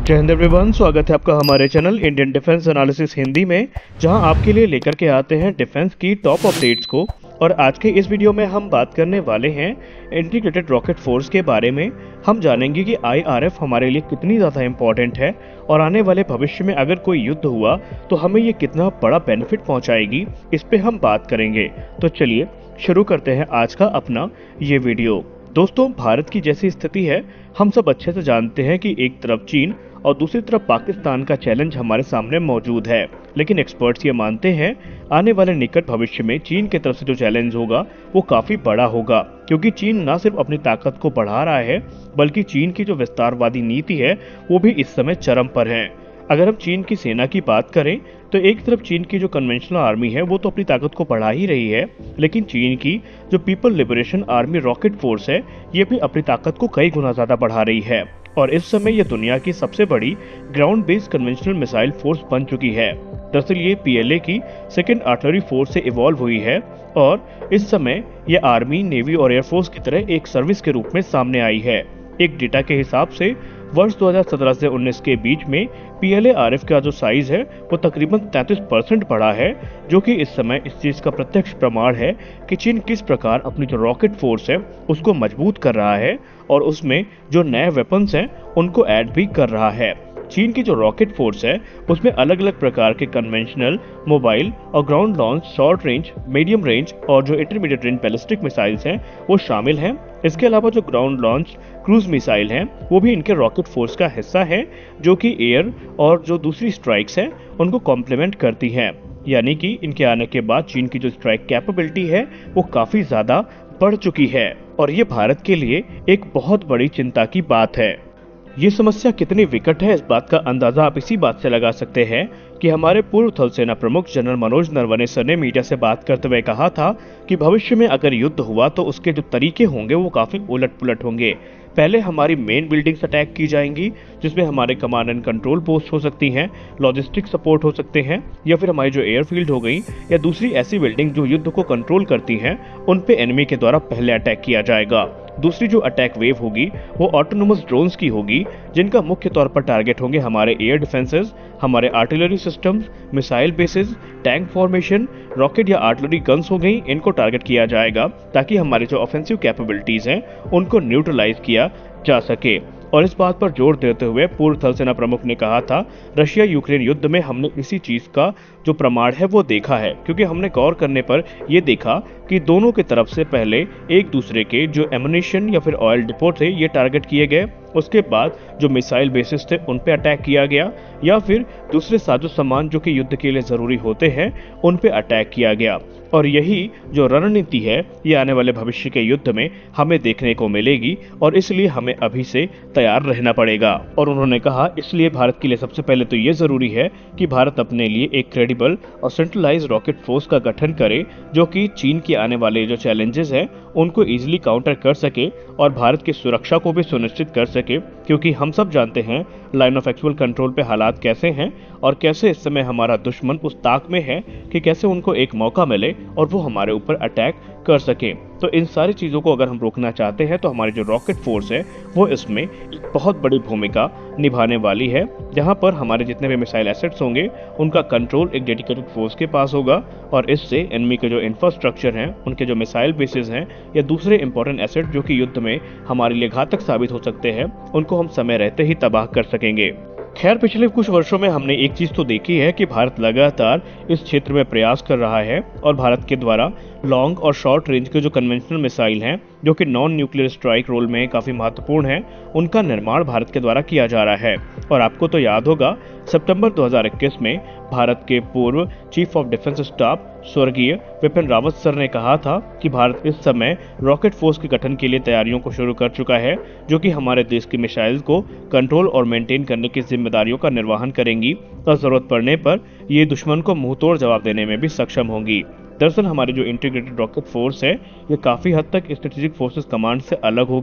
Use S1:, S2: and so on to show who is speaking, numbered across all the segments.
S1: जय हिंद एवरीवन, स्वागत है आपका हमारे channel Indian defence analysis Hindi में, जहां आपके लिए लेकर के आते हैं डिफेंस की टॉप अपडेट्स को। और आज के इस वीडियो में हम बात करने वाले हैं इंटीग्रेटेड रॉकेट फोर्स के बारे में। हम जानेंगे कि IRF हमारे लिए कितनी ज़्यादा इम्पोर्टेंट है और आने वाले भविष्य में अगर कोई युद्ध हुआ तो हमें ये कितना बड़ा बेनिफिट पहुंचाएगी, इस पे हम बात करेंगे। तो चलिए शुरू करते हैं आज का अपना ये वीडियो। दोस्तों, भारत की जैसी स्थिति है, हम सब अच्छे से जानते हैं कि एक तरफ चीन और दूसरी तरफ पाकिस्तान का चैलेंज हमारे सामने मौजूद है। लेकिन एक्सपर्ट्स ये मानते हैं आने वाले निकट भविष्य में चीन की तरफ से जो चैलेंज होगा वो काफी बड़ा होगा, क्योंकि चीन न सिर्फ अपनी ताकत को बढ़ा रहा है बल्कि चीन की जो विस्तारवादी नीति है वो भी इस समय चरम पर है। अगर हम चीन की सेना की बात करें तो एक तरफ चीन की जो कन्वेंशनल आर्मी है वो तो अपनी ताकत को बढ़ा ही रही है, लेकिन चीन की जो people liberation army rocket force है ये भी अपनी ताकत को कई गुना ज्यादा बढ़ा रही है। और इस समय ये दुनिया की सबसे बड़ी ground based conventional missile force बन चुकी है। दरअसल ये PLA की सेकेंड आर्टिलरी फोर्स से इवॉल्व हुई है और इस समय ये आर्मी, नेवी और एयरफोर्स की तरह एक सर्विस के रूप में सामने आई है। एक डेटा के हिसाब से वर्ष 2017 से 19 के बीच में PLA RF का जो साइज है वो तकरीबन 33% बढ़ा है, जो कि इस समय इस चीज का प्रत्यक्ष प्रमाण है कि चीन किस प्रकार अपनी जो रॉकेट फोर्स है उसको मजबूत कर रहा है और उसमें जो नए वेपन्स हैं उनको ऐड भी कर रहा है। चीन की जो रॉकेट फोर्स है उसमें अलग अलग प्रकार के कन्वेंशनल, मोबाइल और ground launch, short range, medium range और जो इंटरमीडिएट रेंज बैलिस्टिक मिसाइल्स हैं वो शामिल हैं। इसके अलावा जो ग्राउंड लॉन्च क्रूज मिसाइल हैं वो भी इनके रॉकेट फोर्स का हिस्सा है, जो कि एयर और जो दूसरी स्ट्राइक्स हैं उनको कॉम्प्लीमेंट करती हैं। यानी कि इनके आने के बाद चीन की जो स्ट्राइक कैपेबिलिटी है वो काफी ज्यादा बढ़ चुकी है और ये भारत के लिए एक बहुत बड़ी चिंता की बात है। ये समस्या कितनी विकट है इस बात का अंदाजा आप इसी बात से लगा सकते हैं कि हमारे पूर्व थल सेना प्रमुख जनरल मनोज नरवणे सर ने मीडिया से बात करते हुए कहा था कि भविष्य में अगर युद्ध हुआ तो उसके जो तरीके होंगे वो काफी उलट पुलट होंगे। पहले हमारी मेन बिल्डिंग्स अटैक की जाएंगी, जिसमें हमारे कमांड एंड कंट्रोल पोस्ट हो सकती हैं, लॉजिस्टिक सपोर्ट हो सकते हैं, या फिर हमारी जो एयरफील्ड हो गई या दूसरी ऐसी बिल्डिंग जो युद्ध को कंट्रोल करती हैं उन पे एनिमी के द्वारा पहले अटैक किया जाएगा। दूसरी जो अटैक वेव होगी वो ऑटोनोमस ड्रोन्स की होगी, जिनका मुख्य तौर पर टारगेट होंगे हमारे एयर डिफेंसेस, हमारे artillery systems, missile bases, tank formation, rocket या आर्टिलरी गन्स हो गई, इनको टारगेट किया जाएगा ताकि हमारी जो ऑफेंसिव कैपेबिलिटीज हैं उनको न्यूट्रलाइज किया जा सके। और इस बात पर जोर देते हुए पूर्व थल सेना प्रमुख ने कहा था, रशिया यूक्रेन युद्ध में हमने इसी चीज का जो प्रमाण है वो देखा है, क्योंकि हमने गौर करने पर यह देखा कि दोनों की तरफ से पहले एक दूसरे के जो एमुनिशन या फिर ऑयल डिपो थे ये टारगेट किए गए, उसके बाद जो मिसाइल बेसिस थे उन पे अटैक किया गया, या फिर दूसरे साजो सामान जो कि युद्ध के लिए जरूरी होते हैं उन पे अटैक किया गया। और यही जो रणनीति है ये आने वाले भविष्य के युद्ध में हमें देखने को मिलेगी और इसलिए हमें अभी से तैयार रहना पड़ेगा। और उन्होंने कहा इसलिए भारत के लिए सबसे पहले तो ये जरूरी है कि भारत अपने लिए एक क्रेडिबल और सेंट्रलाइज रॉकेट फोर्स का गठन करे, जो कि चीन के आने वाले जो चैलेंजेस हैं उनको इजीली काउंटर कर सके और भारत की सुरक्षा को भी सुनिश्चित कर सके, क्योंकि हम सब जानते हैं लाइन ऑफ एक्चुअल कंट्रोल पे हालात कैसे हैं और कैसे इस समय हमारा दुश्मन उस ताक में है कि कैसे उनको एक मौका मिले और वो हमारे ऊपर अटैक कर सके। तो इन सारी चीजों को अगर हम रोकना चाहते हैं तो हमारी जो रॉकेट फोर्स है वो इसमें एक बहुत बड़ी भूमिका निभाने वाली है, जहां पर हमारे जितने भी मिसाइल एसेट्स होंगे उनका कंट्रोल एक डेडिकेटेड फोर्स के पास होगा और इससे एनिमी के जो इंफ्रास्ट्रक्चर हैं, उनके जो मिसाइल बेसिस हैं या दूसरे इंपॉर्टेंट एसेट जो कि युद्ध में हमारे लिए घातक साबित हो सकते हैं उनको हम समय रहते ही तबाह कर सकेंगे। खैर, पिछले कुछ वर्षों में हमने एक चीज तो देखी है कि भारत लगातार इस क्षेत्र में प्रयास कर रहा है और भारत के द्वारा लॉन्ग और शॉर्ट रेंज के जो कन्वेंशनल मिसाइल हैं जो कि नॉन न्यूक्लियर स्ट्राइक रोल में काफी महत्वपूर्ण है, उनका निर्माण भारत के द्वारा किया जा रहा है। और आपको तो याद होगा सितंबर 2021 में भारत के पूर्व चीफ ऑफ डिफेंस स्टाफ स्वर्गीय विपिन रावत सर ने कहा था कि भारत इस समय रॉकेट फोर्स के गठन के लिए तैयारियों को शुरू कर चुका है, जो कि हमारे देश की मिसाइल को कंट्रोल और मेंटेन करने की जिम्मेदारियों का निर्वहन करेंगी और जरूरत पड़ने पर ये दुश्मन को मुंहतोड़ जवाब देने में भी सक्षम होंगी। दरअसल हमारी जो इंटीग्रेटेड रॉकेट फोर्स है ये काफी हद तक स्ट्रेटेजिक फोर्सेस कमांड से अलग होगी,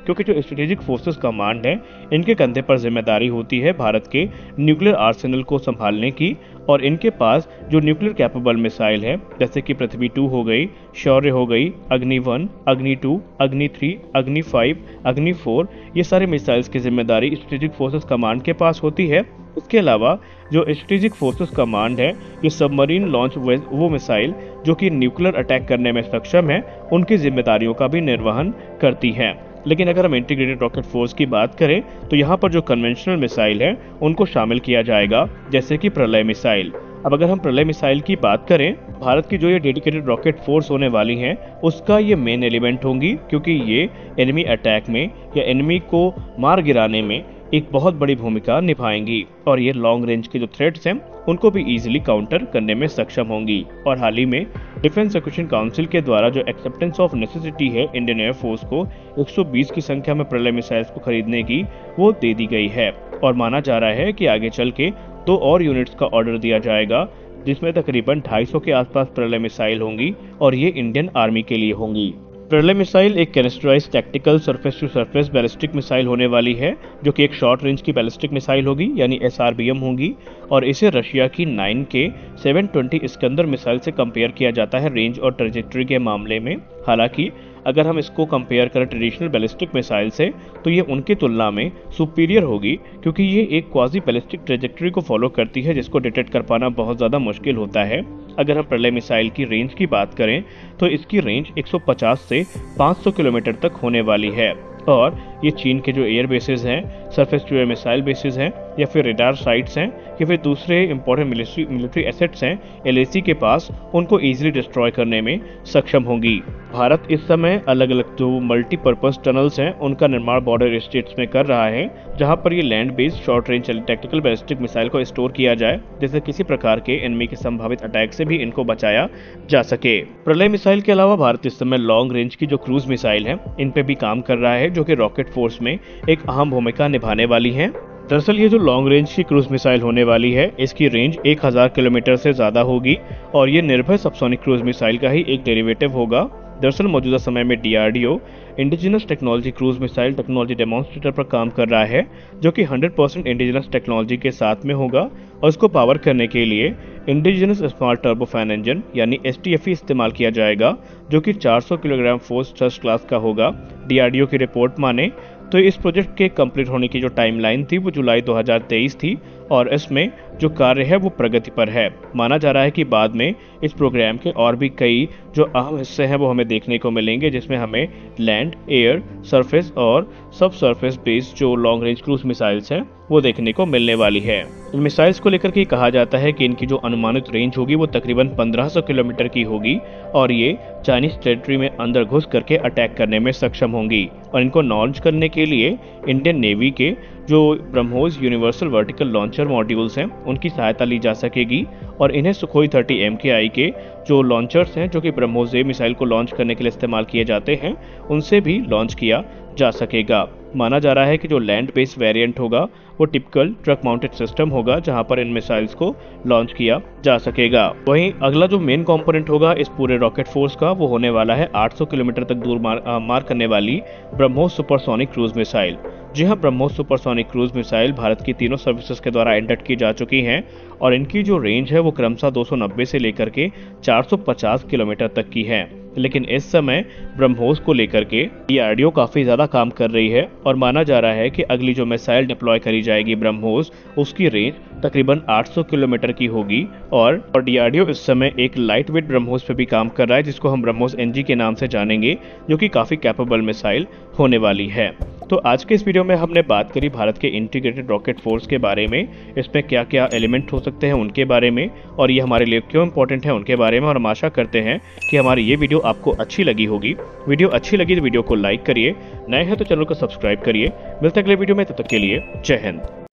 S1: क्योंकि जो स्ट्रेटेजिक फोर्सेस कमांड है इनके कंधे पर जिम्मेदारी होती है भारत के न्यूक्लियर आर्सेनल को संभालने की, और इनके पास जो न्यूक्लियर कैपेबल मिसाइल है जैसे कि पृथ्वी 2 हो गई, शौर्य हो गई, अग्नि 1, अग्नि 2, अग्नि 3, अग्नि 5, अग्नि 4, ये सारे मिसाइल्स की जिम्मेदारी स्ट्रेटेजिक फोर्सेस कमांड के पास होती है। इसके अलावा जो स्ट्रेटेजिक फोर्सेस कमांड है ये सबमरीन लॉन्च वो मिसाइल जो कि न्यूक्लियर अटैक करने में सक्षम है उनकी जिम्मेदारियों का भी निर्वहन करती है। लेकिन अगर हम इंटीग्रेटेड रॉकेट फोर्स की बात करें तो यहाँ पर जो कन्वेंशनल मिसाइल है उनको शामिल किया जाएगा, जैसे कि प्रलय मिसाइल। अब अगर हम प्रलय मिसाइल की बात करें, भारत की जो ये डेडिकेटेड रॉकेट फोर्स होने वाली है उसका ये मेन एलिमेंट होंगी, क्योंकि ये एनिमी अटैक में या एनिमी को मार गिराने में एक बहुत बड़ी भूमिका निभाएंगी, और ये लॉन्ग रेंज के जो थ्रेट्स हैं उनको भी इजीली काउंटर करने में सक्षम होंगी। और हाल ही में डिफेंस एक्विजिशन काउंसिल के द्वारा जो एक्सेप्टेंस ऑफ नेसेसिटी है इंडियन एयरफोर्स को 120 की संख्या में प्रलय मिसाइल्स को खरीदने की, वो दे दी गई है, और माना जा रहा है कि आगे चल के 2 और यूनिट्स का ऑर्डर दिया जाएगा, जिसमें तकरीबन 250 के आसपास प्रलय मिसाइल होंगी, और ये इंडियन आर्मी के लिए होंगी। प्रलय मिसाइल एक canisterised tactical surface to surface ballistic missile होने वाली है, जो कि एक शॉर्ट रेंज की बैलिस्टिक मिसाइल होगी यानी SRBM होगी, और इसे रशिया की 9K 720 इस्कंदर मिसाइल से कंपेयर किया जाता है रेंज और ट्रेजेक्टरी के मामले में। हालांकि अगर हम इसको कंपेयर करें ट्रेडिशनल बैलिस्टिक मिसाइल से तो ये उनकी तुलना में सुपीरियर होगी, क्योंकि ये एक क्वाजी बैलिस्टिक ट्रेजेक्टरी को फॉलो करती है जिसको डिटेक्ट कर पाना बहुत ज़्यादा मुश्किल होता है। अगर हम प्रलय मिसाइल की रेंज की बात करें तो इसकी रेंज 150 से 500 किलोमीटर तक होने वाली है, और ये चीन के जो एयर बेसिस हैं, surface to air missile bases हैं, या फिर रडार साइट्स हैं, या फिर दूसरे इंपॉर्टेंट मिलिट्री एसेट्स हैं LAC के पास, उनको इजीली डिस्ट्रॉय करने में सक्षम होंगी। भारत इस समय अलग अलग जो मल्टीपर्पज टनल्स हैं उनका निर्माण बॉर्डर स्टेट्स में कर रहा है, जहां पर ये land based short range tactical ballistic missile को स्टोर किया जाए, जिससे किसी प्रकार के एनिमी के संभावित अटैक से भी इनको बचाया जा सके। प्रलय मिसाइल के अलावा भारत इस समय लॉन्ग रेंज की जो क्रूज मिसाइल है इन पे भी काम कर रहा है, जो कि रॉकेट फोर्स में एक अहम भूमिका निभाने वाली है। दरअसल ये जो लॉन्ग रेंज की क्रूज मिसाइल होने वाली है इसकी रेंज 1000 किलोमीटर से ज्यादा होगी, और ये निर्भय सबसोनिक क्रूज मिसाइल का ही एक डेरिवेटिव होगा। दरअसल मौजूदा समय में DRDO indigenous technology cruise missile technology demonstrator पर काम कर रहा है, जो कि 100% इंडिजिनस टेक्नोलॉजी के साथ में होगा, और इसको पावर करने के लिए इंडिजिनस स्मॉल टर्बोफैन इंजन यानी STFE इस्तेमाल किया जाएगा, जो कि 400 किलोग्राम फोर्स थ्रस्ट क्लास का होगा। DRDO की रिपोर्ट माने तो इस प्रोजेक्ट के कंप्लीट होने की जो टाइमलाइन थी वो जुलाई 2023 थी, और इसमें जो कार्य है वो प्रगति पर है। माना जा रहा है कि बाद में इस प्रोग्राम के और भी कई जो अहम हिस्से हैं वो हमें देखने को मिलेंगे, जिसमें हमें लैंड, एयर, सरफेस और सब सरफेस बेस्ड जो लॉन्ग रेंज क्रूज मिसाइल्स हैं वो देखने को मिलने वाली है। इन मिसाइल्स को लेकर के कहा जाता है कि इनकी जो अनुमानित रेंज होगी वो तकरीबन 1500 किलोमीटर की होगी, और ये चाइनीज टेरिटरी में अंदर घुस करके अटैक करने में सक्षम होंगी, और इनको लॉन्च करने के लिए इंडियन नेवी के जो BrahMos universal vertical launcher modules हैं उनकी सहायता ली जा सकेगी, और इन्हें सुखोई 30 MKI के जो लॉन्चर्स हैं जो कि ब्रह्मोस मिसाइल को लॉन्च करने के लिए इस्तेमाल किए जाते हैं उनसे भी लॉन्च किया जा सकेगा। माना जा रहा है कि जो लैंड बेस्ड वेरिएंट होगा वो टिपिकल ट्रक माउंटेड सिस्टम होगा, जहां पर इन मिसाइल्स को लॉन्च किया जा सकेगा। वहीं अगला जो मेन कंपोनेंट होगा इस पूरे रॉकेट फोर्स का वो होने वाला है 800 किलोमीटर तक दूर मार करने वाली ब्रह्मोस सुपरसोनिक क्रूज मिसाइल। जी हाँ, BrahMos supersonic cruise missile Bharat की तीनों सर्विसेज के द्वारा इंडक्ट की जा चुकी हैं, और इनकी जो रेंज है वो क्रमशः 290 से लेकर के 450 किलोमीटर तक की है। लेकिन इस समय ब्रह्मोस को लेकर के DRDO काफी ज्यादा काम कर रही है, और माना जा रहा है कि अगली जो मिसाइल डिप्लॉय करी जाएगी ब्रह्मोस, उसकी रेंज तकरीबन 800 किलोमीटर की होगी, और DRDO इस समय एक लाइट वेट ब्रह्मोस पे भी काम कर रहा है, जिसको हम ब्रह्मोस NG के नाम से जानेंगे, जो कि काफी कैपेबल मिसाइल होने वाली है। तो आज के इस वीडियो में हमने बात करी भारत के इंटीग्रेटेड रॉकेट फोर्स के बारे में, इसमें क्या क्या एलिमेंट हो सकते हैं उनके बारे में, और ये हमारे लिए क्यों इंपॉर्टेंट है उनके बारे में, और हम आशा करते हैं कि हमारी ये वीडियो आपको अच्छी लगी होगी। वीडियो अच्छी लगी तो वीडियो को लाइक करिए, नए हैं तो चैनल को सब्सक्राइब करिए। मिलते हैं अगले वीडियो में, तब तक के लिए जय हिंद।